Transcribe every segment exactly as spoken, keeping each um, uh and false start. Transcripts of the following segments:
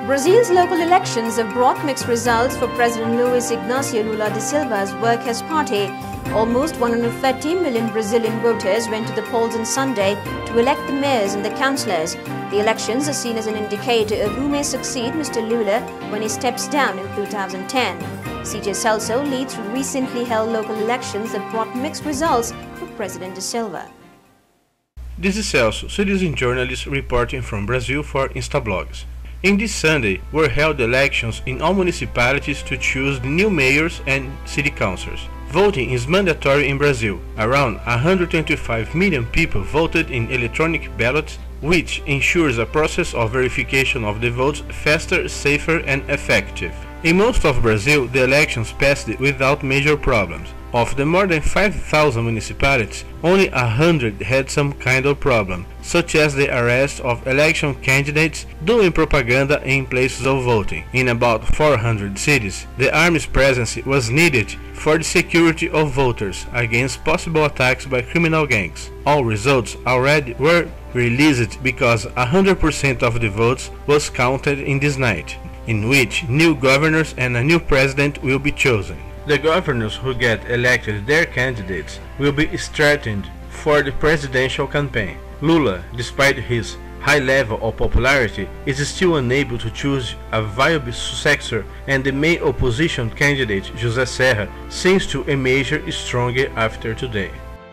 Brazil's local elections have brought mixed results for President Luiz Inácio Lula da Silva's workers' party. Almost one hundred thirty million Brazilian voters went to the polls on Sunday to elect the mayors and the councillors. The elections are seen as an indicator of who may succeed Mister Lula when he steps down in two thousand ten. C J Celso leads recently held local elections that brought mixed results for President da Silva. This is Celso, citizen journalist reporting from Brazil for Instablogs. In this Sunday were held elections in all municipalities to choose the new mayors and city councillors. Voting is mandatory in Brazil. Around one hundred twenty-five million people voted in electronic ballots, which ensures a process of verification of the votes faster, safer and effective. In most of Brazil, the elections passed without major problems. Of the more than five thousand municipalities, only one hundred had some kind of problem, such as the arrest of election candidates doing propaganda in places of voting. In about four hundred cities, the army's presence was needed for the security of voters against possible attacks by criminal gangs. All results already were released because one hundred percent of the votes was counted in this night, in which new governors and a new president will be chosen. The governors who get elected, their candidates, will be strengthened for the presidential campaign. Lula, despite his high level of popularity, is still unable to choose a viable successor, and the main opposition candidate, José Serra, seems to emerge stronger after today.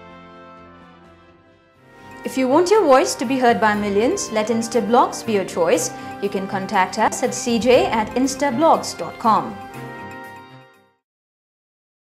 If you want your voice to be heard by millions, let Instablogs be your choice. You can contact us at c j at instablogs dot com.